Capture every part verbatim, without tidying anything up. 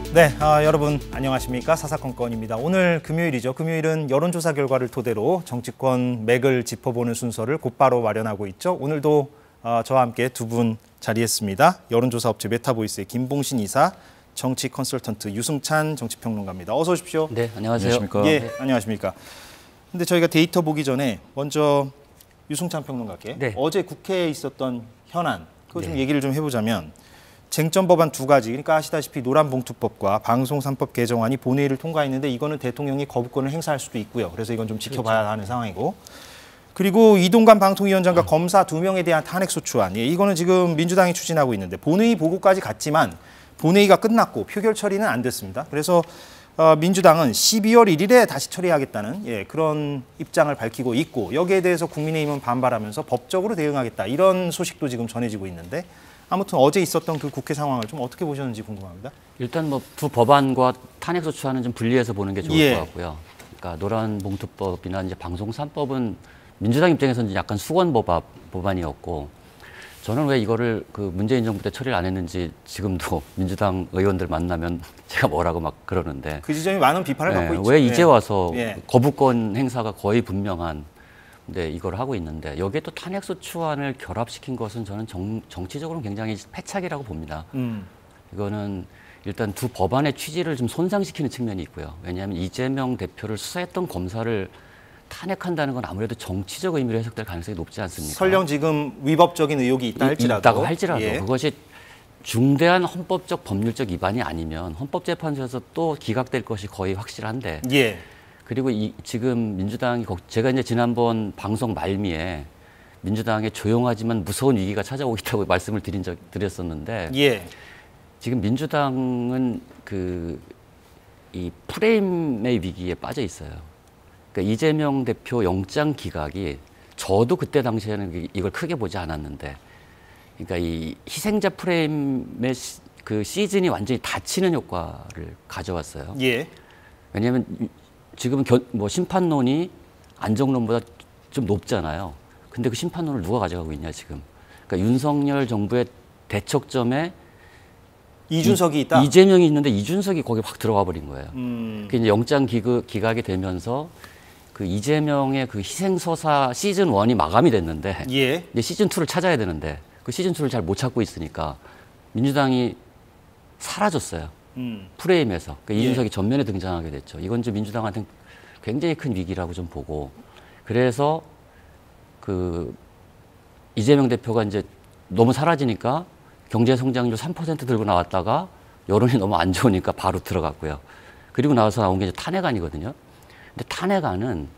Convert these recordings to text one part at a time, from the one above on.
네, 아, 여러분 안녕하십니까? 사사건건입니다. 오늘 금요일이죠. 금요일은 여론조사 결과를 토대로 정치권 맥을 짚어보는 순서를 곧바로 마련하고 있죠. 오늘도 어, 저와 함께 두 분 자리했습니다. 여론조사 업체 메타보이스의 김봉신 이사, 정치 컨설턴트 유승찬 정치평론가입니다. 어서 오십시오. 네, 안녕하세요. 안녕하십니까? 예, 네. 안녕하십니까? 근데 저희가 데이터 보기 전에 먼저 유승찬 평론가께 네. 어제 국회에 있었던 현안, 그거 좀 네. 얘기를 좀 해보자면 쟁점 법안 두 가지, 그러니까 아시다시피 노란봉투법과 방송 삼 법 개정안이 본회의를 통과했는데 이거는 대통령이 거부권을 행사할 수도 있고요. 그래서 이건 좀 지켜봐야 그렇죠. 하는 상황이고. 그리고 이동관 방통위원장과 어. 검사 두 명에 대한 탄핵소추안, 예, 이거는 지금 민주당이 추진하고 있는데 본회의 보고까지 갔지만 본회의가 끝났고 표결 처리는 안 됐습니다. 그래서 어, 민주당은 십이월 일일에 다시 처리하겠다는 예, 그런 입장을 밝히고 있고, 여기에 대해서 국민의힘은 반발하면서 법적으로 대응하겠다, 이런 소식도 지금 전해지고 있는데, 아무튼 어제 있었던 그 국회 상황을 좀 어떻게 보셨는지 궁금합니다. 일단 뭐 두 법안과 탄핵소추안은 좀 분리해서 보는 게 좋을 예. 것 같고요. 그러니까 노란봉투법이나 이제 방송 삼 법은 민주당 입장에서는 약간 수건 법안, 법안이었고, 저는 왜 이거를 그 문재인 정부 때 처리를 안 했는지 지금도 민주당 의원들 만나면 제가 뭐라고 막 그러는데 그 지점이 많은 비판을 네, 받고 있죠. 왜 이제 와서 예. 거부권 행사가 거의 분명한 네, 이걸 하고 있는데 여기에 또 탄핵소추안을 결합시킨 것은 저는 정, 정치적으로는 굉장히 패착이라고 봅니다. 음. 이거는 일단 두 법안의 취지를 좀 손상시키는 측면이 있고요. 왜냐하면 이재명 대표를 수사했던 검사를 탄핵한다는 건 아무래도 정치적 의미로 해석될 가능성이 높지 않습니까? 설령 지금 위법적인 의혹이 있다 할지라도. 있다고 할지라도 예. 그것이 중대한 헌법적 법률적 위반이 아니면 헌법재판소에서 또 기각될 것이 거의 확실한데 예. 그리고 이, 지금 민주당이, 제가 이제 지난번 방송 말미에 민주당에 조용하지만 무서운 위기가 찾아오고 있다고 말씀을 드린 적, 드렸었는데 예. 지금 민주당은 그, 이 프레임의 위기에 빠져 있어요. 그러니까 이재명 대표 영장 기각이 저도 그때 당시에는 이걸 크게 보지 않았는데, 그러니까 이 희생자 프레임의 시, 그 시즌이 완전히 닫히는 효과를 가져왔어요. 예. 왜냐하면 지금 겨, 뭐 심판론이 안정론보다 좀 높잖아요. 근데 그 심판론을 누가 가져가고 있냐 지금. 그러니까 윤석열 정부의 대척점에 이준석이 이, 있다. 이재명이 있는데 이준석이 거기 확 들어가 버린 거예요. 음. 그 이제 영장 기각, 기각이 되면서 그 이재명의 그 희생서사 시즌 원이 마감이 됐는데 예. 이제 시즌 투를 찾아야 되는데 그 시즌 투를 잘 못 찾고 있으니까 민주당이 사라졌어요. 음. 프레임에서. 그러니까 예. 이준석이 전면에 등장하게 됐죠. 이건 좀 민주당한테 굉장히 큰 위기라고 좀 보고, 그래서 그 이재명 대표가 이제 너무 사라지니까 경제 성장률 삼 퍼센트 들고 나왔다가 여론이 너무 안 좋으니까 바로 들어갔고요. 그리고 나와서 나온 게 이제 탄핵안이거든요. 근데 탄핵안은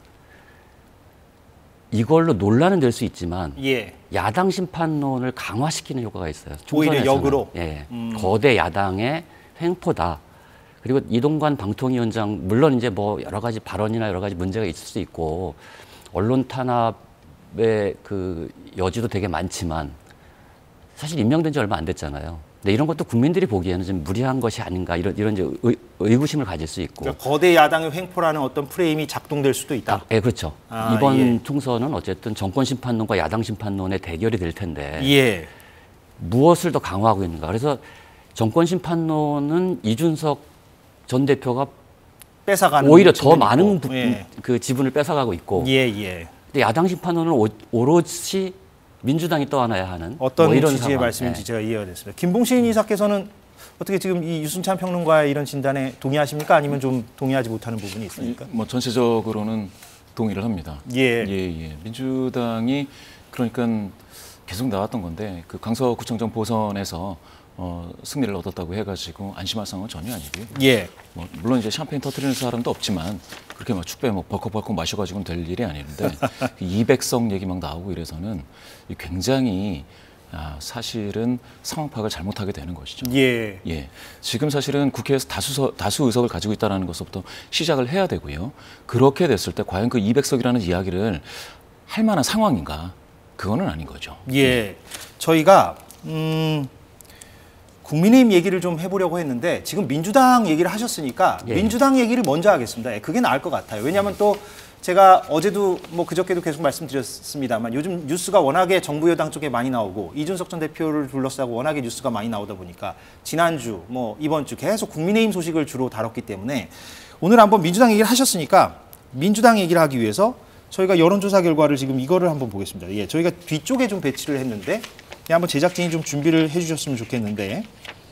이걸로 논란은 될 수 있지만 예. 야당 심판론을 강화시키는 효과가 있어요. 오히려 역으로. 예, 음. 거대 야당의 횡포다. 그리고 이동관 방통위원장, 물론 이제 뭐 여러 가지 발언이나 여러 가지 문제가 있을 수 있고 언론 탄압의 그 여지도 되게 많지만 사실 임명된 지 얼마 안 됐잖아요. 근데 이런 것도 국민들이 보기에는 좀 무리한 것이 아닌가, 이런 이런 이제 의, 의구심을 가질 수 있고. 그러니까 거대 야당의 횡포라는 어떤 프레임이 작동될 수도 있다. 아, 예, 그렇죠. 아, 이번 예. 총선은 어쨌든 정권 심판론과 야당 심판론의 대결이 될 텐데 예. 무엇을 더 강화하고 있는가. 그래서 정권 심판론은 이준석 전 대표가 뺏어가는 오히려 더 많은 부, 예. 그 지분을 뺏어가고 있고. 예, 예. 근데 야당 심판론은 오, 오롯이 민주당이 떠안아야 하는 어떤 뭐 이런 취지의 상황. 말씀인지 네. 제가 이해가 됐습니다. 김봉신 이사께서는 어떻게 지금 이 유승찬 평론가의 이런 진단에 동의하십니까? 아니면 좀 동의하지 못하는 부분이 있습니까? 뭐 전체적으로는 동의를 합니다. 예. 예, 예. 민주당이 그러니까 계속 나왔던 건데 그 강서구청장 보선에서 어, 승리를 얻었다고 해가지고 안심할 상황은 전혀 아니고요. 예. 뭐 물론 이제 샴페인 터트리는 사람도 없지만 그렇게 막 축배 뭐 벌컥벌컥 마셔가지고는 될 일이 아닌데 이백 석 얘기 막 나오고 이래서는 굉장히 아, 사실은 상황 파악을 잘못하게 되는 것이죠. 예. 예. 지금 사실은 국회에서 다수 다수 의석을 가지고 있다는 것부터 시작을 해야 되고요. 그렇게 됐을 때 과연 그 이백 석이라는 이야기를 할 만한 상황인가? 그거는 아닌 거죠. 예. 저희가 음. 국민의힘 얘기를 좀 해보려고 했는데 지금 민주당 얘기를 하셨으니까 예. 민주당 얘기를 먼저 하겠습니다. 예, 그게 나을 것 같아요. 왜냐하면 또 제가 어제도 뭐 그저께도 계속 말씀드렸습니다만 요즘 뉴스가 워낙에 정부 여당 쪽에 많이 나오고 이준석 전 대표를 둘러싸고 워낙에 뉴스가 많이 나오다 보니까 지난주 뭐 이번 주 계속 국민의힘 소식을 주로 다뤘기 때문에 오늘 한번 민주당 얘기를 하셨으니까 민주당 얘기를 하기 위해서 저희가 여론조사 결과를 지금 이거를 한번 보겠습니다. 예, 저희가 뒤쪽에 좀 배치를 했는데 한번 제작진이 좀 준비를 해주셨으면 좋겠는데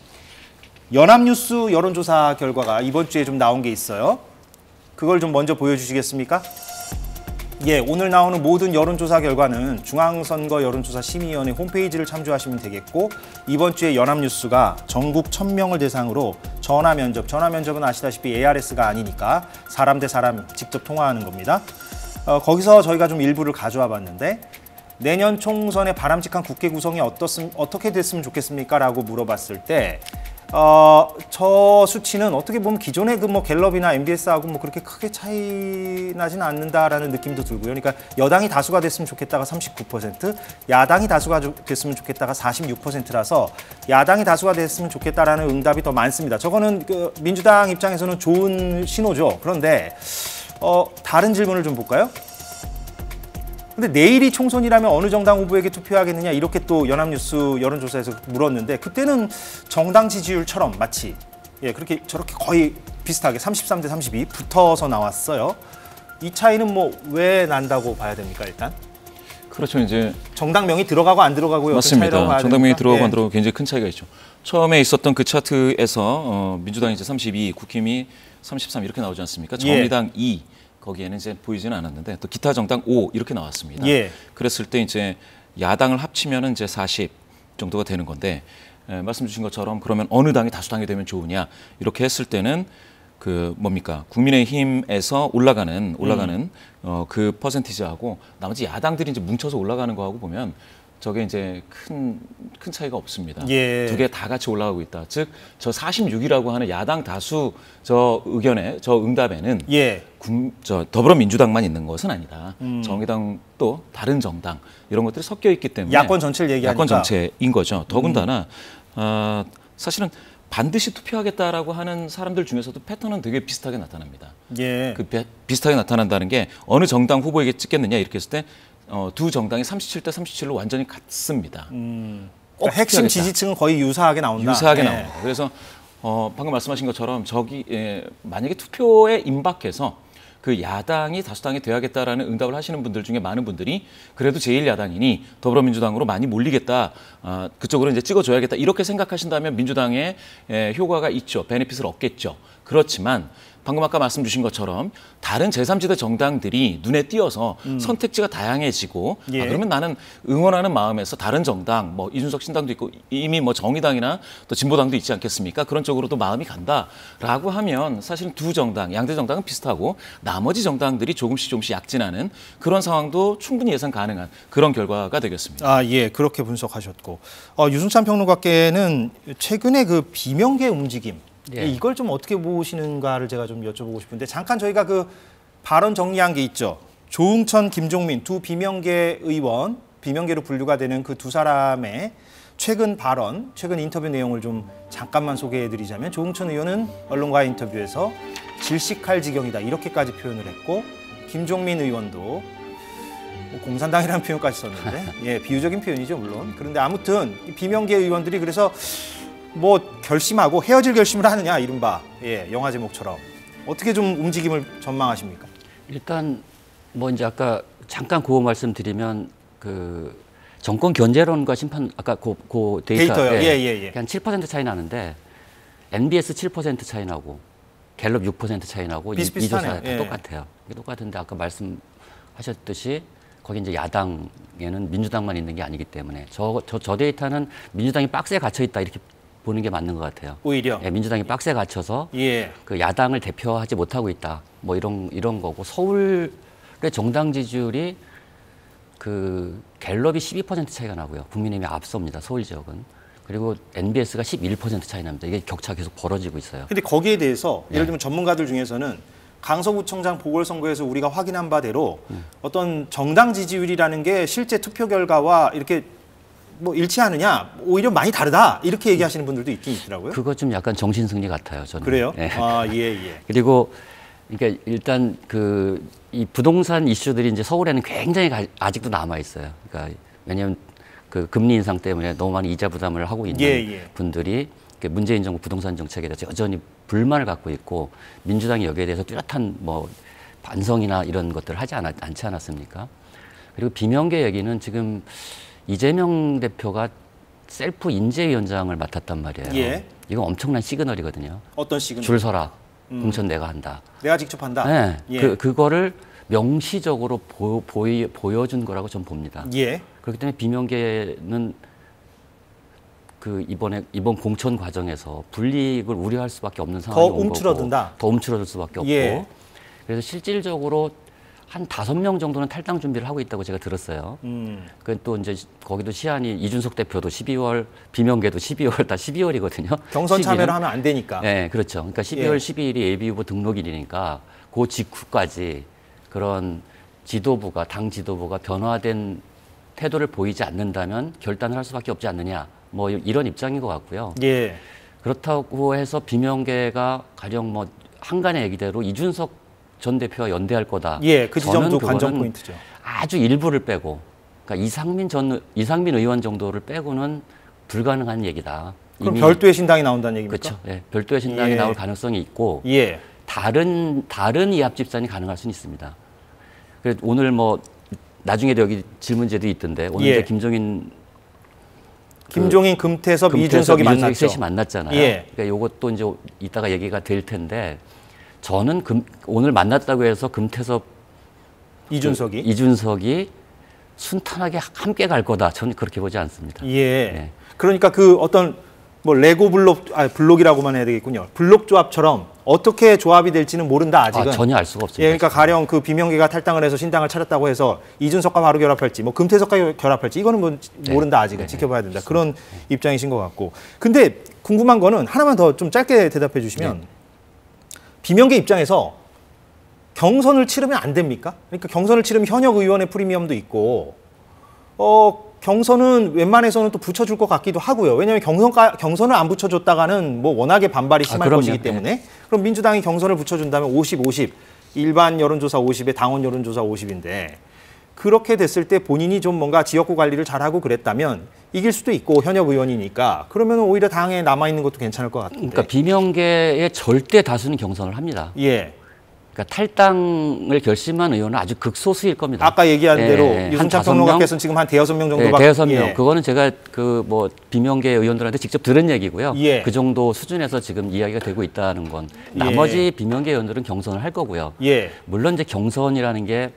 연합뉴스 여론조사 결과가 이번 주에 좀 나온 게 있어요. 그걸 좀 먼저 보여주시겠습니까? 예, 오늘 나오는 모든 여론조사 결과는 중앙선거 여론조사 심의위원회 홈페이지를 참조하시면 되겠고 이번 주에 연합뉴스가 전국 천 명을 대상으로 전화 면접, 전화 면접은 아시다시피 에이알에스가 아니니까 사람 대 사람 직접 통화하는 겁니다. 어, 거기서 저희가 좀 일부를 가져와 봤는데 내년 총선의 바람직한 국회 구성이 어떻음, 어떻게 됐으면 좋겠습니까? 라고 물어봤을 때 어, 저 수치는 어떻게 보면 기존의 그 뭐 갤럽이나 엠비에스하고 뭐 그렇게 크게 차이 나지는 않는다라는 느낌도 들고요. 그러니까 여당이 다수가 됐으면 좋겠다가 삼십구 퍼센트, 야당이 다수가 됐으면 좋겠다가 사십육 퍼센트라서 야당이 다수가 됐으면 좋겠다라는 응답이 더 많습니다. 저거는 그 민주당 입장에서는 좋은 신호죠. 그런데 어, 다른 질문을 좀 볼까요? 근데 내일이 총선이라면 어느 정당 후보에게 투표하겠느냐 이렇게 또 연합뉴스 여론조사에서 물었는데 그때는 정당 지지율처럼 마치 예 그렇게 저렇게 거의 비슷하게 삼십삼 대 삼십이 붙어서 나왔어요. 이 차이는 뭐 왜 난다고 봐야 됩니까 일단? 그렇죠. 이제 정당명이 들어가고 안 들어가고요. 맞습니다. 정당명이 들어가고 예. 안 들어가고 굉장히 큰 차이가 있죠. 처음에 있었던 그 차트에서 어, 민주당이 이제 삼십이, 국힘이 삼십삼 이렇게 나오지 않습니까? 정의당 예. 이. 거기에는 이제 보이지는 않았는데 또 기타 정당 오 이렇게 나왔습니다. 예. 그랬을 때 이제 야당을 합치면은 이제 사십 정도가 되는 건데 에, 말씀 주신 것처럼 그러면 어느 당이 다수당이 되면 좋으냐 이렇게 했을 때는 그 뭡니까 국민의힘에서 올라가는 올라가는 음. 어, 그 퍼센티지하고 나머지 야당들이 이제 뭉쳐서 올라가는 거하고 보면 저게 이제 큰, 큰 차이가 없습니다. 예. 두 개 다 같이 올라가고 있다. 즉, 저 사십육이라고 하는 야당 다수 저 의견에, 저 응답에는 예. 군, 저 더불어민주당만 있는 것은 아니다. 음. 정의당도 다른 정당 이런 것들이 섞여 있기 때문에 야권 전체를 얘기하니까 야권 전체인 거죠. 더군다나 음. 어, 사실은 반드시 투표하겠다라고 하는 사람들 중에서도 패턴은 되게 비슷하게 나타납니다. 예. 그 비, 비슷하게 나타난다는 게 어느 정당 후보에게 찍겠느냐 이렇게 했을 때 어, 두 정당이 삼십칠 대 삼십칠로 완전히 같습니다. 음, 그러니까 핵심 지지층은 거의 유사하게 나온다. 유사하게 네. 나옵니다. 그래서 어, 방금 말씀하신 것처럼 저기 예, 만약에 투표에 임박해서 그 야당이 다수당이 돼야겠다라는 응답을 하시는 분들 중에 많은 분들이 그래도 제일 야당이니 더불어민주당으로 많이 몰리겠다, 어, 그쪽으로 이제 찍어줘야겠다 이렇게 생각하신다면 민주당의 예, 효과가 있죠. 베네핏을 얻겠죠. 그렇지만 방금 아까 말씀 주신 것처럼 다른 제삼 지대 정당들이 눈에 띄어서 음. 선택지가 다양해지고 예. 아, 그러면 나는 응원하는 마음에서 다른 정당, 뭐 이준석 신당도 있고 이미 뭐 정의당이나 또 진보당도 있지 않겠습니까? 그런 쪽으로도 마음이 간다라고 하면 사실은 두 정당, 양대 정당은 비슷하고 나머지 정당들이 조금씩 조금씩 약진하는 그런 상황도 충분히 예상 가능한 그런 결과가 되겠습니다. 아, 예, 그렇게 분석하셨고 어, 유승찬 평론가께는 최근에 그 비명계 움직임 예. 이걸 좀 어떻게 보시는가를 제가 좀 여쭤보고 싶은데 잠깐 저희가 그 발언 정리한 게 있죠. 조응천, 김종민 두 비명계 의원, 비명계로 분류가 되는 그 두 사람의 최근 발언, 최근 인터뷰 내용을 좀 잠깐만 소개해드리자면 조응천 의원은 언론과의 인터뷰에서 질식할 지경이다 이렇게까지 표현을 했고 김종민 의원도 뭐 공산당이라는 표현까지 썼는데 예, 비유적인 표현이죠 물론. 그런데 아무튼 비명계 의원들이 그래서 뭐 결심하고 헤어질 결심을 하느냐 이른바 예, 영화 제목처럼 어떻게 좀 움직임을 전망하십니까? 일단 뭐 이제 아까 잠깐 그 말씀드리면 그 정권 견제론과 심판 아까 그, 그 데이터 데이터요. 예, 예, 예. 한 칠 퍼센트 차이 나는데 엠비에스 칠 퍼센트 차이 나고 갤럽 육 퍼센트 차이 나고 이, 이 조사 다 예. 똑같아요. 똑같은데 아까 말씀하셨듯이 거기 이제 야당에는 민주당만 있는 게 아니기 때문에 저, 저, 저 데이터는 민주당이 박스에 갇혀 있다 이렇게 보는 게 맞는 것 같아요. 오히려 예, 민주당이 박스에 갇혀서 예. 그 야당을 대표하지 못하고 있다. 뭐 이런 이런 거고 서울의 정당 지지율이 그 갤럽이 십이 퍼센트 차이가 나고요. 국민의힘이 앞섭니다. 서울 지역은. 그리고 엠비에스가 십일 퍼센트 차이 납니다. 이게 격차 계속 벌어지고 있어요. 근데 거기에 대해서 예를 들면 네. 전문가들 중에서는 강서구청장 보궐선거에서 우리가 확인한 바대로 음. 어떤 정당 지지율이라는 게 실제 투표 결과와 이렇게 뭐 일치하느냐 오히려 많이 다르다 이렇게 얘기하시는 분들도 있긴 있더라고요. 그거 좀 약간 정신승리 같아요. 저는. 그래요? 예. 아, 예, 예. 그리고 그러니까 일단 그 이 부동산 이슈들이 이제 서울에는 굉장히 가, 아직도 남아 있어요. 그러니까 왜냐하면 그 금리 인상 때문에 너무 많은 이자 부담을 하고 있는 예, 예. 분들이 문재인 정부 부동산 정책에 대해서 여전히 불만을 갖고 있고 민주당이 여기에 대해서 뚜렷한 뭐 반성이나 이런 것들을 하지 않았, 않지 않았습니까? 그리고 비명계 얘기는 지금 이재명 대표가 셀프 인재위원장을 맡았단 말이에요. 예. 이건 엄청난 시그널이거든요. 어떤 시그널? 줄 서라. 음. 공천 내가 한다. 내가 직접 한다? 네. 예. 그, 그거를 명시적으로 보, 보이, 보여준 거라고 저는 봅니다. 예. 그렇기 때문에 비명계는 그 이번에 이번 공천 과정에서 불이익을 우려할 수밖에 없는 상황이 더 온 움츠러든다. 거고, 더 움츠러들 수밖에 없고. 예. 그래서 실질적으로 한 다섯 명 정도는 탈당 준비를 하고 있다고 제가 들었어요. 음. 그 또 이제 거기도 시한이 이준석 대표도 십이월, 비명계도 십이월 다 십이월이거든요. 경선 참여를 하면 안 되니까. 네, 그렇죠. 그러니까 십이월 예. 십이일이 예비 후보 등록일이니까 그 직후까지 그런 지도부가 당 지도부가 변화된 태도를 보이지 않는다면 결단을 할 수밖에 없지 않느냐. 뭐 이런 입장인 것 같고요. 예. 그렇다고 해서 비명계가 가령 뭐 한간의 얘기대로 이준석 전 대표와 연대할 거다. 예, 그 지점도 관전 포인트죠. 아주 일부를 빼고, 그러니까 이상민 전 이상민 의원 정도를 빼고는 불가능한 얘기다. 그럼 별도의 신당이 나온다는 얘기입니까? 그렇죠. 예, 별도의 신당이 예. 나올 가능성이 있고, 예. 다른 다른 이합 집산이 가능할 수는 있습니다. 그래서 오늘 뭐 나중에도 여기 질문제도 있던데 오늘 예. 이제 김종인 김종인, 그, 금태섭, 금태섭, 이준석이 만났죠. 셋이 만났잖아요. 예. 그러니까 이것도 이제 이따가 얘기가 될 텐데. 저는 금, 오늘 만났다고 해서 금태섭 이준석이 그, 이준석이 순탄하게 함께 갈 거다. 저는 그렇게 보지 않습니다. 예. 예. 그러니까 그 어떤 뭐 레고 블록, 아 블록이라고만 해야 되겠군요. 블록 조합처럼 어떻게 조합이 될지는 모른다 아직은. 아, 전혀 알 수가 없습니다. 예, 그러니까 가령 그 비명계가 탈당을 해서 신당을 차렸다고 해서 이준석과 바로 결합할지, 뭐 금태섭과 결합할지 이거는 뭐 네. 모른다 아직은. 네. 지켜봐야 된다. 그런 입장이신 것 같고. 근데 궁금한 거는 하나만 더 좀 짧게 대답해 주시면. 네. 비명계 입장에서 경선을 치르면 안 됩니까? 그러니까 경선을 치르면 현역 의원의 프리미엄도 있고, 어, 경선은 웬만해서는 또 붙여줄 것 같기도 하고요. 왜냐하면 경선, 경선을 안 붙여줬다가는 뭐 워낙에 반발이 심할 아, 것이기 때문에. 네. 그럼 민주당이 경선을 붙여준다면 오십, 오십, 일반 여론조사 오십에 당원 여론조사 오십인데 그렇게 됐을 때 본인이 좀 뭔가 지역구 관리를 잘하고 그랬다면 이길 수도 있고 현역 의원이니까 그러면 오히려 당에 남아있는 것도 괜찮을 것 같은데. 그러니까 비명계의 절대 다수는 경선을 합니다. 예. 그러니까 탈당을 결심한 의원은 아주 극소수일 겁니다. 아까 얘기한 예, 대로 예, 유승찬 평론가께서는 지금 한 대여섯 명 정도밖에. 예, 대여섯 명. 예. 그거는 제가 그 뭐 비명계 의원들한테 직접 들은 얘기고요. 예. 그 정도 수준에서 지금 이야기가 되고 있다는 건 나머지 예. 비명계 의원들은 경선을 할 거고요. 예. 물론 이제 경선이라는 게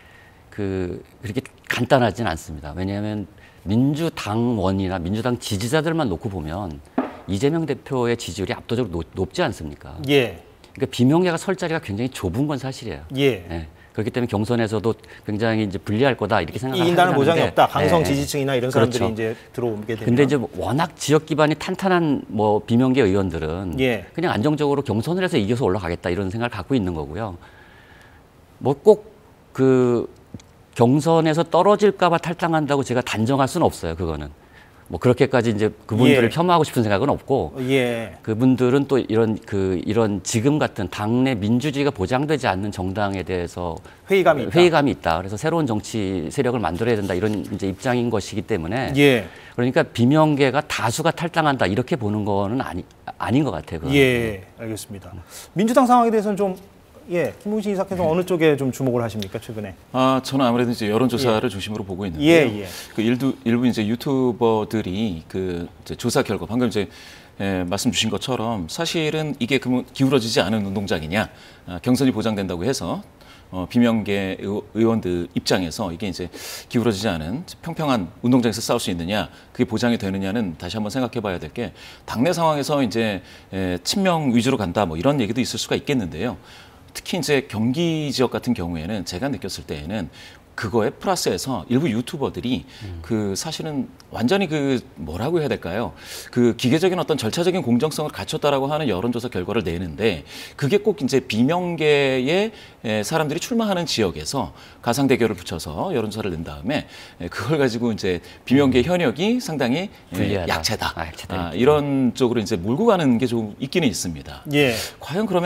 그 그렇게 간단하지는 않습니다. 왜냐하면 민주당원이나 민주당 지지자들만 놓고 보면 이재명 대표의 지지율이 압도적으로 높, 높지 않습니까? 예. 그러니까 비명계가 설 자리가 굉장히 좁은 건 사실이에요. 예. 예. 그렇기 때문에 경선에서도 굉장히 이제 불리할 거다 이렇게 생각하는데 이긴다는 보장이 없다. 강성 예. 지지층이나 이런 사람들이 그렇죠. 이제 들어오게 되면. 근데 이제 워낙 지역 기반이 탄탄한 뭐 비명계 의원들은 예. 그냥 안정적으로 경선을 해서 이겨서 올라가겠다 이런 생각을 갖고 있는 거고요. 뭐 꼭 그 경선에서 떨어질까봐 탈당한다고 제가 단정할 수는 없어요. 그거는. 뭐 그렇게까지 이제 그분들을 예. 폄하하고 싶은 생각은 없고 예. 그분들은 또 이런 그 이런 지금 같은 당내 민주주의가 보장되지 않는 정당에 대해서 회의감이 있다. 회의감이 있다. 그래서 새로운 정치 세력을 만들어야 된다 이런 이제 입장인 것이기 때문에 예. 그러니까 비명계가 다수가 탈당한다 이렇게 보는 거는 아니 아닌 것 같아요. 그건. 예, 알겠습니다. 민주당 상황에 대해서는 좀. 예, 김웅신 이사께서 네. 어느 쪽에 좀 주목을 하십니까 최근에? 아, 저는 아무래도 이제 여론조사를 예. 중심으로 보고 있는데요. 예, 예. 그 일부 일부 이제 유튜버들이 그 이제 조사 결과 방금 이제 예, 말씀 주신 것처럼 사실은 이게 기울어지지 않은 운동장이냐, 아, 경선이 보장된다고 해서 어, 비명계 의원들 입장에서 이게 이제 기울어지지 않은 평평한 운동장에서 싸울 수 있느냐, 그게 보장이 되느냐는 다시 한번 생각해봐야 될 게 당내 상황에서 이제 에, 친명 위주로 간다 뭐 이런 얘기도 있을 수가 있겠는데요. 특히 이제 경기 지역 같은 경우에는 제가 느꼈을 때에는 그거에 플러스해서 일부 유튜버들이 음. 그 사실은 완전히 그 뭐라고 해야 될까요? 그 기계적인 어떤 절차적인 공정성을 갖췄다라고 하는 여론조사 결과를 내는데 그게 꼭 이제 비명계의 사람들이 출마하는 지역에서 가상 대결을 붙여서 여론조사를 낸 다음에 그걸 가지고 이제 비명계 현역이 상당히 불리하다. 약체다. 아, 약체다. 아, 이런 쪽으로 이제 몰고 가는 게 좀 있기는 있습니다. 예. 과연 그러면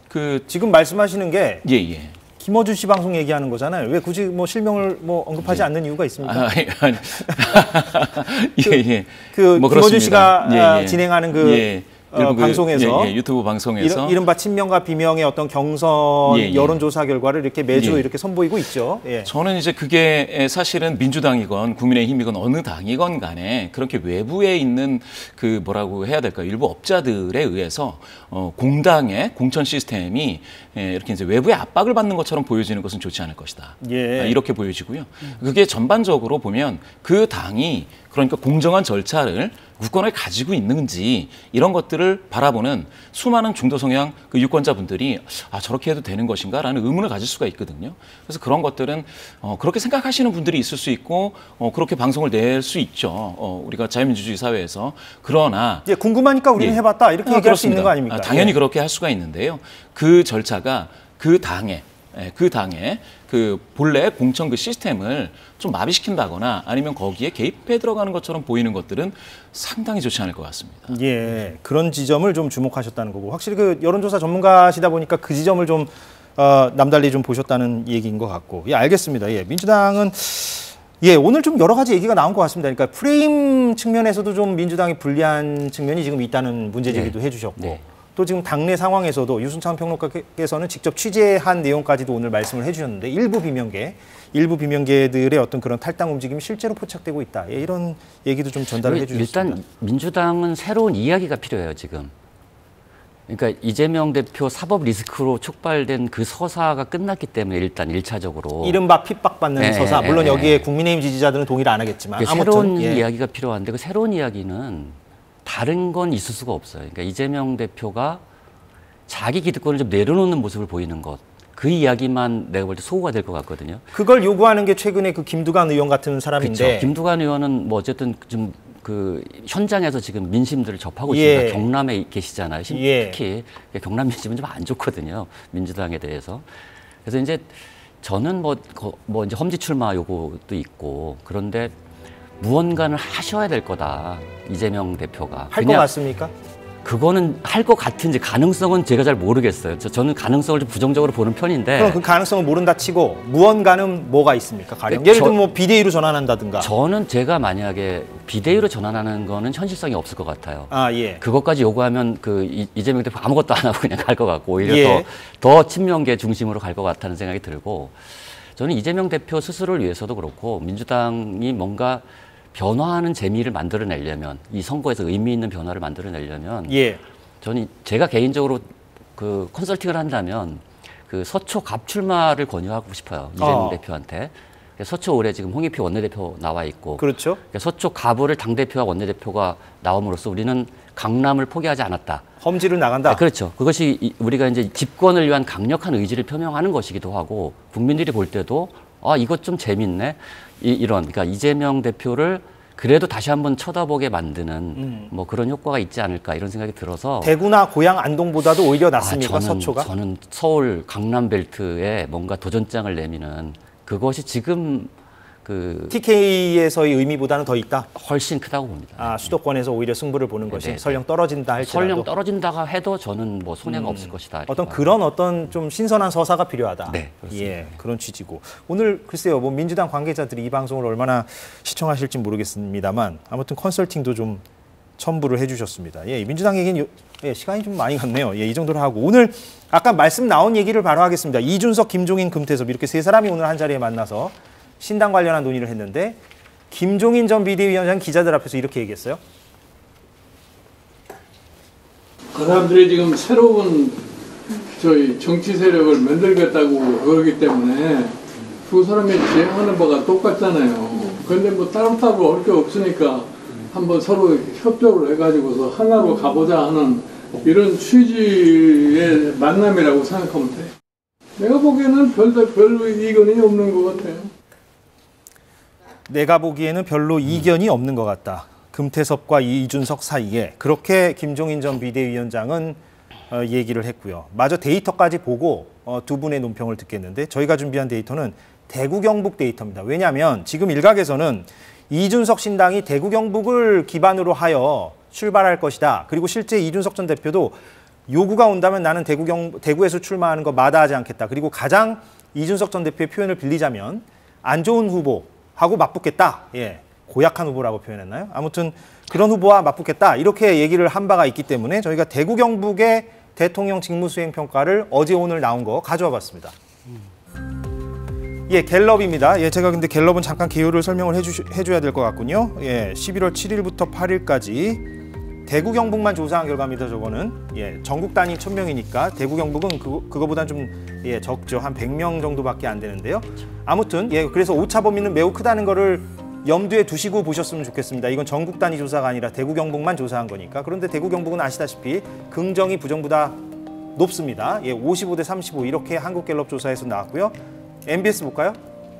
그 지금 말씀하시는 게 예, 예. 김어준 씨 방송 얘기하는 거잖아요. 왜 굳이 뭐 실명을 뭐 언급하지 예. 않는 이유가 있습니까? 아, 아니, 그, 예, 예. 그 뭐 김어준 씨가 예, 예. 진행하는 그 예. 어, 그, 방송에서 예, 예, 유튜브 방송에서 이른, 이른바 친명과 비명의 어떤 경선 예, 예. 여론조사 결과를 이렇게 매주 예. 이렇게 선보이고 있죠. 예. 저는 이제 그게 사실은 민주당이건 국민의힘이건 어느 당이건 간에 그렇게 외부에 있는 그 뭐라고 해야 될까요? 일부 업자들에 의해서 어, 공당의 공천 시스템이 예, 이렇게 이제 외부의 압박을 받는 것처럼 보여지는 것은 좋지 않을 것이다. 예. 이렇게 보여지고요. 그게 전반적으로 보면 그 당이 그러니까 공정한 절차를 국권을 가지고 있는지 이런 것들을 바라보는 수많은 중도 성향 그 유권자분들이 아 저렇게 해도 되는 것인가라는 의문을 가질 수가 있거든요. 그래서 그런 것들은 어, 그렇게 생각하시는 분들이 있을 수 있고 어, 그렇게 방송을 낼 수 있죠. 어, 우리가 자유민주주의 사회에서. 그러나 예, 궁금하니까 우리는 예. 해봤다 이렇게 아, 얘기할 그렇습니다. 수 있는 거 아닙니까? 아, 당연히 예. 그렇게 할 수가 있는데요. 그 절차가 그 당의 그 당의 그 본래 공천 그 시스템을 좀 마비시킨다거나 아니면 거기에 개입해 들어가는 것처럼 보이는 것들은 상당히 좋지 않을 것 같습니다. 예, 그런 지점을 좀 주목하셨다는 거고 확실히 그 여론조사 전문가시다 보니까 그 지점을 좀 어, 남달리 좀 보셨다는 얘기인 것 같고 예, 알겠습니다. 예, 민주당은 예, 오늘 좀 여러 가지 얘기가 나온 것 같습니다. 그러니까 프레임 측면에서도 좀 민주당이 불리한 측면이 지금 있다는 문제 제기도 네. 해주셨고. 네. 또 지금 당내 상황에서도 유승찬 평론가께서는 직접 취재한 내용까지도 오늘 말씀을 해주셨는데 일부 비명계, 일부 비명계들의 어떤 그런 탈당 움직임이 실제로 포착되고 있다. 예, 이런 얘기도 좀 전달을 해주셨습니다. 일단 민주당은 새로운 이야기가 필요해요, 지금. 그러니까 이재명 대표 사법 리스크로 촉발된 그 서사가 끝났기 때문에 일단 일차적으로. 이른바 핍박받는 네, 서사. 네, 물론 네. 여기에 국민의힘 지지자들은 동의를 안 하겠지만. 그러니까 아무튼 새로운 예. 이야기가 필요한데 그 새로운 이야기는 다른 건 있을 수가 없어요. 그러니까 이재명 대표가 자기 기득권을 좀 내려놓는 모습을 보이는 것. 그 이야기만 내가 볼 때 소구가 될 것 같거든요. 그걸 요구하는 게 최근에 그 김두관 의원 같은 사람인데. 그렇죠. 김두관 의원은 뭐 어쨌든 좀 그 현장에서 지금 민심들을 접하고 예. 있습니다. 경남에 계시잖아요. 예. 특히 경남 민심은 좀 안 좋거든요. 민주당에 대해서. 그래서 이제 저는 뭐, 뭐 이제 험지 출마 요구도 있고 그런데 무언가는 하셔야 될 거다. 이재명 대표가. 할 것 같습니까? 그거는 할 것 같은지 가능성은 제가 잘 모르겠어요. 저, 저는 가능성을 좀 부정적으로 보는 편인데. 그럼 그 가능성을 모른다 치고 무언가는 뭐가 있습니까? 가령 예를 들면 뭐 비대위로 전환한다든가. 저는 제가 만약에 비대위로 전환하는 거는 현실성이 없을 것 같아요. 아 예. 그것까지 요구하면 그 이, 이재명 대표 아무것도 안 하고 그냥 갈 것 같고 오히려 예. 더, 더 친명계 중심으로 갈 것 같다는 생각이 들고 저는 이재명 대표 스스로를 위해서도 그렇고 민주당이 뭔가 변화하는 재미를 만들어내려면 이 선거에서 의미 있는 변화를 만들어내려면 예. 저는 제가 개인적으로 그 컨설팅을 한다면 그 서초 갑출마를 권유하고 싶어요. 이재명 어. 대표한테. 서초 올해 지금 홍익표 원내대표 나와 있고 그렇죠. 서초 갑을 당대표와 원내대표가 나옴으로써 우리는 강남을 포기하지 않았다. 험지를 나간다. 네, 그렇죠. 그것이 우리가 이제 집권을 위한 강력한 의지를 표명하는 것이기도 하고 국민들이 볼 때도 아 이것 좀 재밌네. 이, 이런 그러니까 이재명 대표를 그래도 다시 한번 쳐다보게 만드는 음. 뭐 그런 효과가 있지 않을까 이런 생각이 들어서 대구나 고향 안동보다도 오히려 낫습니까? 아, 저는, 서초가? 저는 서울 강남 벨트에 뭔가 도전장을 내미는 그것이 지금 그 티케이에서의 의미보다는 더 있다? 훨씬 크다고 봅니다. 아, 수도권에서 오히려 승부를 보는 것이 네네. 설령 떨어진다 할지라도 설령 떨어진다가 해도 저는 뭐 손해가 음, 없을 것이다. 어떤 그런 어떤 좀 신선한 서사가 필요하다. 네, 그렇습니다. 예, 그런 취지고. 오늘 글쎄요, 뭐 민주당 관계자들이 이 방송을 얼마나 시청하실지 모르겠습니다만 아무튼 컨설팅도 좀 첨부를 해주셨습니다. 예, 민주당 얘기는 요, 예, 시간이 좀 많이 갔네요. 예, 이 정도로 하고 오늘 아까 말씀 나온 얘기를 바로 하겠습니다. 이준석, 김종인, 금태섭 이렇게 세 사람이 오늘 한 자리에 만나서 신당 관련한 논의를 했는데 김종인 전 비대위원장 기자들 앞에서 이렇게 얘기했어요. 그 사람들이 지금 새로운 저희 정치 세력을 만들겠다고 그러기 때문에 두 사람이 지향하는 바가 똑같잖아요. 그런데 뭐 따로따로 할 게 없으니까 한번 서로 협조를 해가지고서 하나로 가보자 하는 이런 취지의 만남이라고 생각하면 돼. 내가 보기에는 별로, 별로 이견이 없는 것 같아요. 내가 보기에는 별로 이견이 없는 것 같다. 금태섭과 이준석 사이에 그렇게 김종인 전 비대위원장은 어, 얘기를 했고요. 마저 데이터까지 보고 어, 두 분의 논평을 듣겠는데 저희가 준비한 데이터는 대구 경북 데이터입니다. 왜냐하면 지금 일각에서는 이준석 신당이 대구 경북을 기반으로 하여 출발할 것이다. 그리고 실제 이준석 전 대표도 요구가 온다면 나는 대구 경, 대구에서 출마하는 거 마다하지 않겠다. 그리고 가장 이준석 전 대표의 표현을 빌리자면 안 좋은 후보하고 맞붙겠다. 예, 고약한 후보라고 표현했나요? 아무튼 그런 후보와 맞붙겠다. 이렇게 얘기를 한 바가 있기 때문에 저희가 대구 경북의 대통령 직무수행 평가를 어제 오늘 나온 거 가져와 봤습니다. 예, 갤럽입니다. 예, 제가 근데 갤럽은 잠깐 개요를 설명을 해주, 해줘야 될 것 같군요. 예, 십일월 칠일부터 팔일까지 대구 경북만 조사한 결과입니다. 저거는 예, 전국 단위 천 명이니까 대구 경북은 그, 그거보단 좀 예, 적죠. 한 백 명 정도밖에 안 되는데요. 아무튼 예, 그래서 오차 범위는 매우 크다는 거를 염두에 두시고 보셨으면 좋겠습니다. 이건 전국 단위 조사가 아니라 대구 경북만 조사한 거니까. 그런데 대구 경북은 아시다시피 긍정이 부정보다 높습니다. 예, 오십오 대 삼십오 이렇게 한국갤럽 조사에서 나왔고요. 엠비에스 볼까요?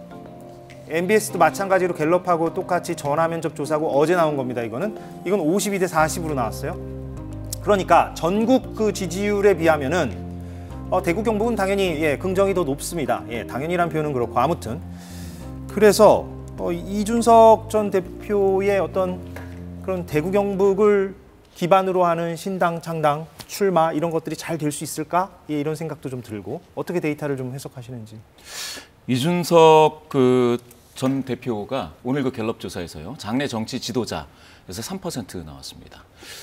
엠비에스도 마찬가지로 갤럽하고 똑같이 전화 면접 조사고 어제 나온 겁니다. 이거는 이건 오십이 대 사십으로 나왔어요. 그러니까 전국 그 지지율에 비하면은 어, 대구 경북은 당연히 예, 긍정이 더 높습니다. 예, 당연히란 표현은 그렇고 아무튼 그래서 어, 이준석 전 대표의 어떤 그런 대구 경북을 기반으로 하는 신당 창당 출마 이런 것들이 잘 될 수 있을까? 예, 이런 생각도 좀 들고 어떻게 데이터를 좀 해석하시는지. 이준석 그 전 대표가 오늘 그 갤럽 조사에서요. 장래 정치 지도자에서 삼 퍼센트 나왔습니다.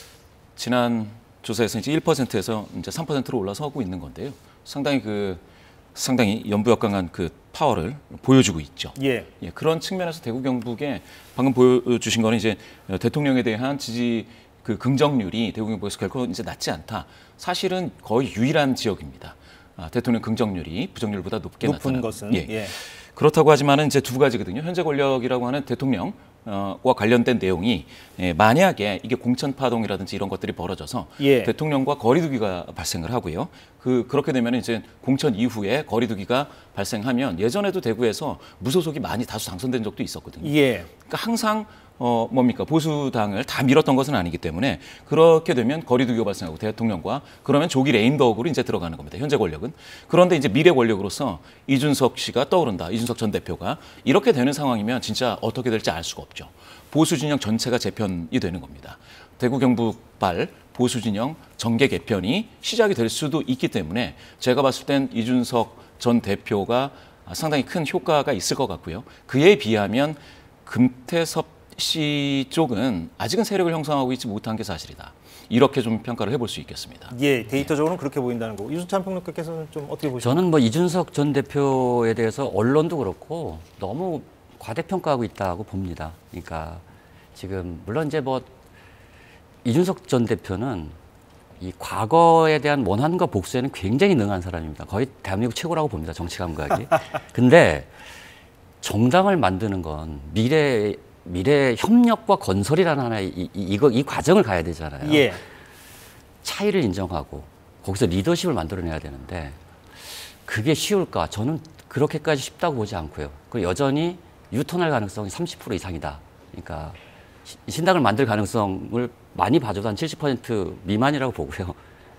지난 조사에서 이제 일 퍼센트에서 이제 삼 퍼센트로 올라서고 있는 건데요. 상당히 그 상당히 연부역강한 그 파워를 보여주고 있죠. 예. 예, 그런 측면에서 대구 경북에 방금 보여주신 거는 이제 대통령에 대한 지지 그 긍정률이 대구 경북에서 결코 이제 낮지 않다. 사실은 거의 유일한 지역입니다. 아, 대통령 긍정률이 부정률보다 높게 높은 나타나는 것은 예. 예. 그렇다고 하지만은 이제 두 가지거든요. 현재 권력이라고 하는 대통령과 관련된 내용이 예, 만약에 이게 공천 파동이라든지 이런 것들이 벌어져서 예. 대통령과 거리두기가 발생을 하고요. 그 그렇게 되면 이제 공천 이후에 거리두기가 발생하면 예전에도 대구에서 무소속이 많이 다수 당선된 적도 있었거든요. 예. 그러니까 항상 어 뭡니까 보수당을 다 밀었던 것은 아니기 때문에 그렇게 되면 거리두기가 발생하고 대통령과 그러면 조기 레임덕으로 이제 들어가는 겁니다. 현재 권력은. 그런데 이제 미래 권력으로서 이준석 씨가 떠오른다. 이준석 전 대표가 이렇게 되는 상황이면 진짜 어떻게 될지 알 수가 없죠. 보수 진영 전체가 재편이 되는 겁니다. 대구 경북발 보수 진영 정계 개편이 시작이 될 수도 있기 때문에 제가 봤을 땐 이준석 전 대표가 상당히 큰 효과가 있을 것 같고요. 그에 비하면 금태섭 씨 쪽은 아직은 세력을 형성하고 있지 못한 게 사실이다. 이렇게 좀 평가를 해볼 수 있겠습니다. 예, 데이터적으로는 예. 그렇게 보인다는 거고. 이순찬 평론가께서는 좀 어떻게 보시나요? 저는 뭐 이준석 전 대표에 대해서 언론도 그렇고 너무 과대평가하고 있다고 봅니다. 그러니까 지금 물론 이제 뭐 이준석 전 대표는 이 과거에 대한 원한과 복수에는 굉장히 능한 사람입니다. 거의 대한민국 최고라고 봅니다. 정치 감각이. 근데 정당을 만드는 건 미래 미래 협력과 건설이라는 하나의 이, 이, 이거, 이 과정을 가야 되잖아요. 예. 차이를 인정하고 거기서 리더십을 만들어내야 되는데 그게 쉬울까? 저는 그렇게까지 쉽다고 보지 않고요. 그리고 여전히 유턴할 가능성이 삼십 퍼센트 이상이다. 그러니까 신당을 만들 가능성을 많이 봐줘도 한 칠십 퍼센트 미만이라고 보고요.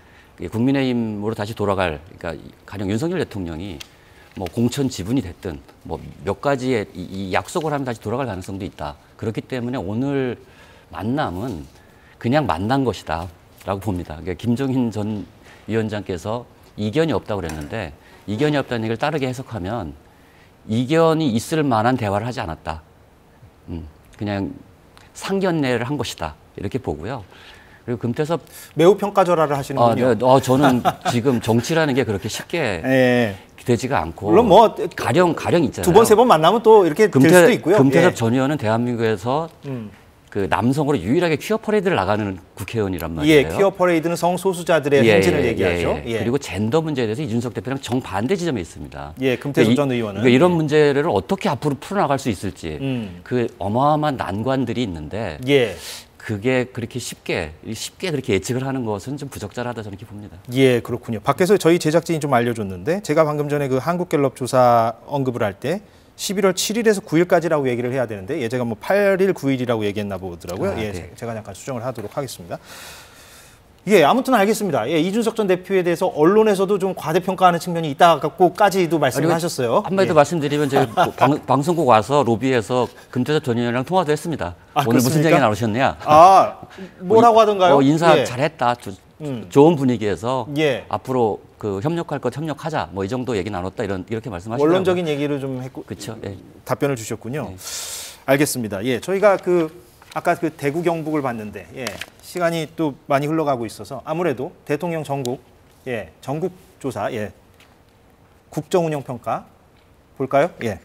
국민의힘으로 다시 돌아갈, 그러니까 가령 윤석열 대통령이 뭐 공천 지분이 됐든 뭐 몇 가지의 이, 이 약속을 하면 다시 돌아갈 가능성도 있다. 그렇기 때문에 오늘 만남은 그냥 만난 것이다라고 봅니다. 그러니까 김종인 전 위원장께서 이견이 없다고 그랬는데 이견이 없다는 얘기를 따르게 해석하면 이견이 있을 만한 대화를 하지 않았다. 음, 그냥 상견례를 한 것이다. 이렇게 보고요. 그리고 금태섭 매우 평가절하를 하시는군요. 아, 네. 어, 저는 지금 정치라는 게 그렇게 쉽게 예. 되지가 않고 물론 뭐 가령 가령 있잖아요. 두 번 세 번 만나면 또 이렇게 금태, 될 수도 있고요. 금태섭 예. 전 의원은 대한민국에서 음. 그 남성으로 유일하게 퀴어 퍼레이드를 나가는 국회의원이란 말이에요. 예, 퀴어 퍼레이드는 성소수자들의 예, 행진을 예, 얘기하죠. 예, 예. 그리고 젠더 문제에 대해서 이준석 대표랑 정반대 지점에 있습니다. 예, 금태섭 전 의원은 그러니까 이런 문제를 어떻게 앞으로 풀어나갈 수 있을지 음. 그 어마어마한 난관들이 있는데 예. 그게 그렇게 쉽게 쉽게 그렇게 예측을 하는 것은 좀 부적절하다 저는 이렇게 봅니다. 예, 그렇군요. 밖에서 저희 제작진이 좀 알려줬는데 제가 방금 전에 그 한국갤럽 조사 언급을 할 때 십일월 칠일에서 구일까지라고 얘기를 해야 되는데 예, 제가 뭐 팔일, 구일이라고 얘기했나 보더라고요. 아, 예, 네. 제가 잠깐 수정을 하도록 하겠습니다. 예, 아무튼 알겠습니다. 예, 이준석 전 대표에 대해서 언론에서도 좀 과대평가하는 측면이 있다고까지도 말씀을 하셨어요. 한마디 더 예. 말씀드리면 제가 방, 방송국 와서 로비에서 금태섭 전 의원이랑 통화도 했습니다. 아, 오늘 무슨 그렇습니까? 얘기 나오셨냐? 아, 뭐라고 하던가요? 어, 인사 예. 잘했다. 음. 좋은 분위기에서 예. 앞으로 그 협력할 것 협력하자 뭐 이 정도 얘기 나눴다 이런 이렇게 말씀하시더라고요. 원론적인 얘기를 좀 했고 그렇죠. 예. 답변을 주셨군요. 네. 알겠습니다. 예, 저희가 그 아까 그 대구 경북을 봤는데 예, 시간이 또 많이 흘러가고 있어서 아무래도 대통령 전국 예, 전국 조사 예, 국정운영 평가 볼까요? 예,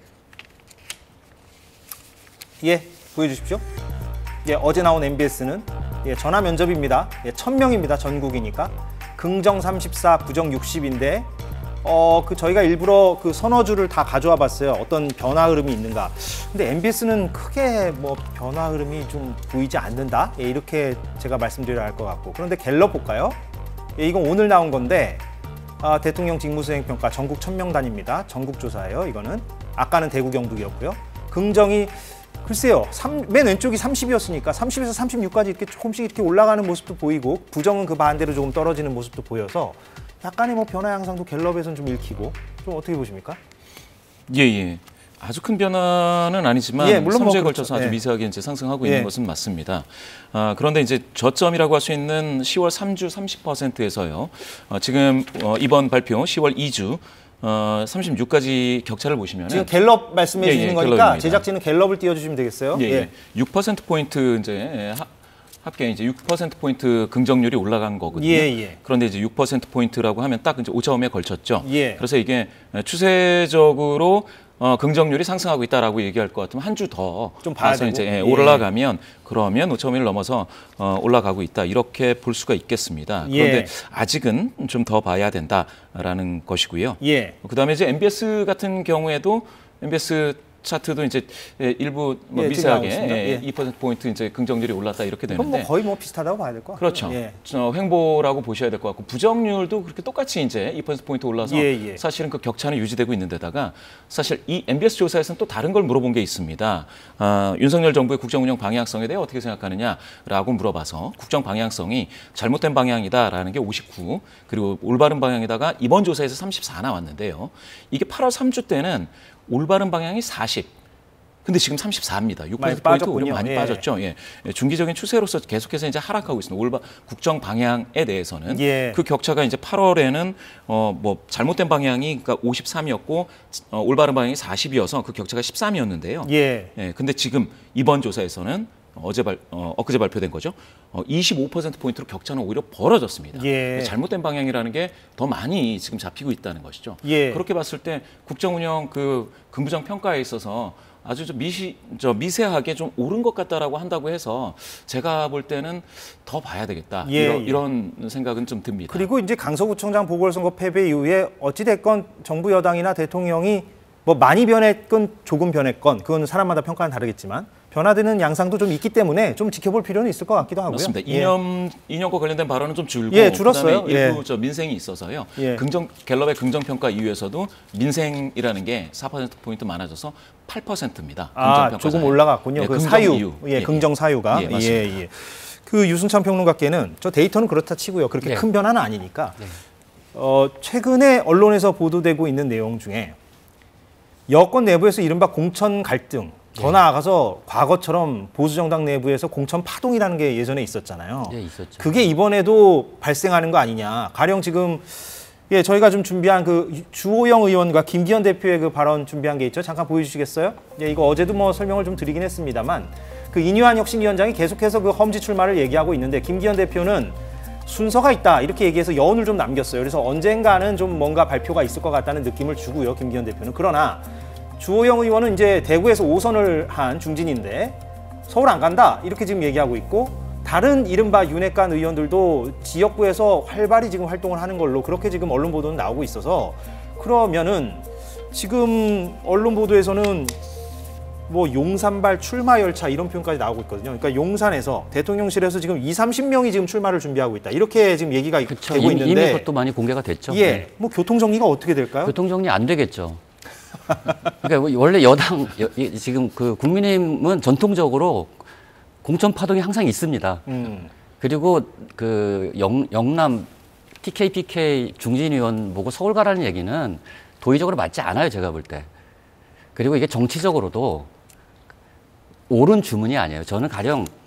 예, 보여주십시오. 예, 어제 나온 엠비에스는 예, 전화 면접입니다. 예, 천 명입니다. 전국이니까 긍정 삼십사, 부정 육십인데 어, 그 저희가 일부러 그 선어주를 다 가져와 봤어요. 어떤 변화 흐름이 있는가. 근데 엠비에스는 크게 뭐 변화 흐름이 좀 보이지 않는다. 예, 이렇게 제가 말씀드려야 할 것 같고. 그런데 갤럽 볼까요? 예, 이건 오늘 나온 건데 아, 대통령 직무수행 평가 전국 천 명단입니다. 전국 조사예요. 이거는 아까는 대구 경북이었고요. 긍정이 글쎄요, 삼, 맨 왼쪽이 삼십이었으니까 삼십에서 삼십육까지 이렇게 조금씩 이렇게 올라가는 모습도 보이고 부정은 그 반대로 조금 떨어지는 모습도 보여서 약간의 뭐 변화 양상도 갤럽에서는 좀 읽히고 좀 어떻게 보십니까? 예, 예. 아주 큰 변화는 아니지만 예, 물론 삼 주에 뭐 걸쳐서 그렇죠. 아주 예. 미세하게 이제 상승하고 예. 있는 것은 맞습니다. 아, 그런데 이제 저점이라고 할 수 있는 시월 삼 주 삼십 퍼센트에서요. 어, 지금 어, 이번 발표 시월 이 주 어, 삼십육까지 격차를 보시면 지금 갤럽 말씀해 예, 주시는 예, 거니까 갤럽입니다. 제작진은 갤럽을 띄워주시면 되겠어요. 예, 예. 육 퍼센트 포인트 이제 하, 합계 이제 육 퍼센트 포인트 긍정률이 올라간 거거든요. 예, 예. 그런데 이제 육 퍼센트 포인트라고 하면 딱 이제 오 점에 걸쳤죠. 예. 그래서 이게 추세적으로 어, 긍정률이 상승하고 있다라고 얘기할 것 같으면 한 주 더 좀 봐야 봐서 되고. 이제 예, 예. 올라가면 그러면 오 점 일 넘어서 어, 올라가고 있다 이렇게 볼 수가 있겠습니다. 그런데 예. 아직은 좀 더 봐야 된다라는 것이고요. 예. 그다음에 이제 엠비에스 같은 경우에도 엠비에스 차트도 이제 일부 뭐 예, 미세하게 지금 나오고 있습니다. 예. 이 퍼센트 포인트 이제 긍정률이 올랐다 이렇게 그럼 되는데 뭐 거의 뭐 비슷하다고 봐야 될 것 같아요. 그렇죠. 예. 어, 횡보라고 보셔야 될 것 같고 부정률도 그렇게 똑같이 이제 이 퍼센트 포인트 올라서 예, 예. 사실은 그 격차는 유지되고 있는 데다가 사실 이 엠비에스 조사에서는 또 다른 걸 물어본 게 있습니다. 아, 윤석열 정부의 국정운영 방향성에 대해 어떻게 생각하느냐라고 물어봐서 국정 방향성이 잘못된 방향이다라는 게 오십구 그리고 올바른 방향에다가 이번 조사에서 삼십사 나왔는데요. 이게 팔월 삼 주 때는 올바른 방향이 사십. 근데 지금 삼십사입니다. 육 퍼센트 포인트 오히려 많이 예. 빠졌죠. 예. 중기적인 추세로서 계속해서 이제 하락하고 있습니다. 올바 국정 방향에 대해서는 예. 그 격차가 이제 팔월에는 어 뭐 잘못된 방향이 그러니까 오십삼이었고 어, 올바른 방향이 사십이어서 그 격차가 십삼이었는데요. 예. 예. 근데 지금 이번 조사에서는 어제 발 어, 엊그제 발표된 거죠. 어, 이십오 퍼센트 포인트로 격차는 오히려 벌어졌습니다. 예. 잘못된 방향이라는 게 더 많이 지금 잡히고 있다는 것이죠. 예. 그렇게 봤을 때 국정운영 그 긍부정 평가에 있어서 아주 좀 미시, 저 미세하게 좀 오른 것 같다라고 한다고 해서 제가 볼 때는 더 봐야 되겠다. 예, 이런, 예. 이런 생각은 좀 듭니다. 그리고 이제 강서구청장 보궐선거 패배 이후에 어찌됐건 정부 여당이나 대통령이 뭐 많이 변했건 조금 변했건 그건 사람마다 평가는 다르겠지만 변화되는 양상도 좀 있기 때문에 좀 지켜볼 필요는 있을 것 같기도 하고요. 맞습니다. 예. 이념, 이념과 관련된 발언은 좀 줄고 예, 줄었어요. 그다음에 일부 예. 저 민생이 있어서요. 예. 긍정 갤럽의 긍정 평가 이후에서도 민생이라는 게 사 퍼센트 포인트 많아져서 팔 퍼센트입니다. 아, 조금 올라갔군요. 예, 그 긍정 사유, 이유. 예, 긍정 사유가. 예, 맞습니다. 예, 예. 그 유승찬 평론가께는 저 데이터는 그렇다 치고요. 그렇게 네. 큰 변화는 아니니까. 어, 최근에 언론에서 보도되고 있는 내용 중에 여권 내부에서 이른바 공천 갈등, 더 나아가서 과거처럼 보수 정당 내부에서 공천 파동이라는 게 예전에 있었잖아요. 네, 있었죠. 그게 이번에도 발생하는 거 아니냐. 가령 지금 예, 저희가 좀 준비한 그 주호영 의원과 김기현 대표의 그 발언 준비한 게 있죠. 잠깐 보여주시겠어요? 예, 이거 어제도 뭐 설명을 좀 드리긴 했습니다만 그 이뉴한 혁신위원장이 계속해서 그 험지 출마를 얘기하고 있는데 김기현 대표는 순서가 있다 이렇게 얘기해서 여운을 좀 남겼어요. 그래서 언젠가는 좀 뭔가 발표가 있을 것 같다는 느낌을 주고요. 김기현 대표는. 그러나 주호영 의원은 이제 대구에서 오 선을 한 중진인데 서울 안 간다 이렇게 지금 얘기하고 있고 다른 이른바 윤핵관 의원들도 지역구에서 활발히 지금 활동을 하는 걸로 그렇게 지금 언론 보도는 나오고 있어서 그러면은 지금 언론 보도에서는 뭐 용산발 출마 열차 이런 표현까지 나오고 있거든요. 그러니까 용산에서 대통령실에서 지금 이삼십 명이 지금 출마를 준비하고 있다. 이렇게 지금 얘기가 그쵸. 되고 이미, 있는데 이미 그것도 많이 공개가 됐죠. 예, 네. 뭐 교통 정리가 어떻게 될까요? 교통 정리 안 되겠죠. 그러니까 원래 여당 여, 이- 지금 그 국민의힘은 전통적으로 공천 파동이 항상 있습니다. 음. 그리고 그 영, 영남 티케이, 피케이 중진 의원 보고 서울 가라는 얘기는 도의적으로 맞지 않아요, 제가 볼 때. 그리고 이게 정치적으로도 옳은 주문이 아니에요. 저는 가령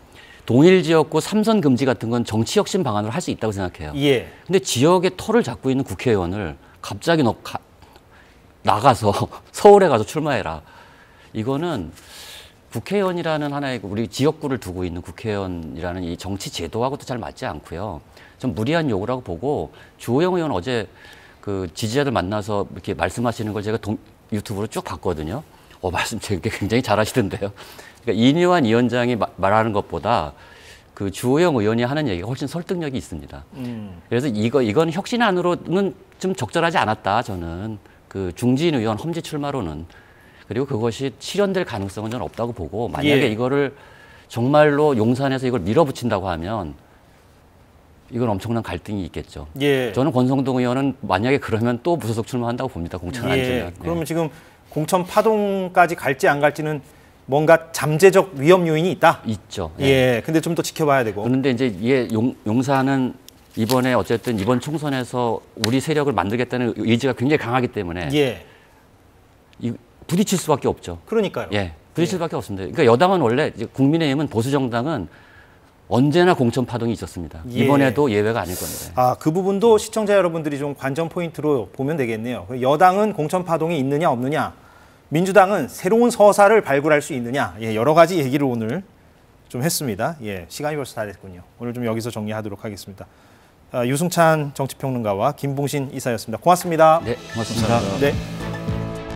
동일 지역구 삼선 금지 같은 건 정치 혁신 방안으로 할 수 있다고 생각해요. 예. 근데 지역의 터를 잡고 있는 국회의원을 갑자기 너 가, 나가서 서울에 가서 출마해라. 이거는 국회의원이라는 하나의 우리 지역구를 두고 있는 국회의원이라는 이 정치 제도하고도 잘 맞지 않고요. 좀 무리한 요구라고 보고 주호영 의원 어제 그 지지자들 만나서 이렇게 말씀하시는 걸 제가 동, 유튜브로 쭉 봤거든요. 어, 말씀 되게 굉장히 잘하시던데요. 그러니까 이뇨한 위원장이 마, 말하는 것보다 그 주호영 의원이 하는 얘기가 훨씬 설득력이 있습니다. 음. 그래서 이거 이건 혁신안으로는 좀 적절하지 않았다. 저는 그 중진 의원 험지 출마로는. 그리고 그것이 실현될 가능성은 저는 없다고 보고 만약에 예. 이거를 정말로 용산에서 이걸 밀어붙인다고 하면 이건 엄청난 갈등이 있겠죠. 예. 저는 권성동 의원은 만약에 그러면 또 무소속 출마한다고 봅니다. 공천 안 예. 주면. 그러면 네. 지금 공천 파동까지 갈지 안 갈지는 뭔가 잠재적 위험 요인이 있다. 있죠. 네. 예. 근데 좀 더 지켜봐야 되고. 그런데 이제 이게 용, 용산은 이번에 어쨌든 이번 총선에서 우리 세력을 만들겠다는 의지가 굉장히 강하기 때문에 예. 이, 부딪힐 수밖에 없죠. 그러니까요. 예, 부딪힐 예. 수밖에 없습니다. 그러니까 여당은 원래 이제 국민의힘은 보수 정당은 언제나 공천 파동이 있었습니다. 예. 이번에도 예외가 아닐 겁니다. 아, 그 부분도 시청자 여러분들이 좀 관전 포인트로 보면 되겠네요. 여당은 공천 파동이 있느냐 없느냐, 민주당은 새로운 서사를 발굴할 수 있느냐, 예, 여러 가지 얘기를 오늘 좀 했습니다. 예, 시간이 벌써 다 됐군요. 오늘 좀 여기서 정리하도록 하겠습니다. 아, 유승찬 정치평론가와 김봉신 이사였습니다. 고맙습니다. 네, 고맙습니다. 네.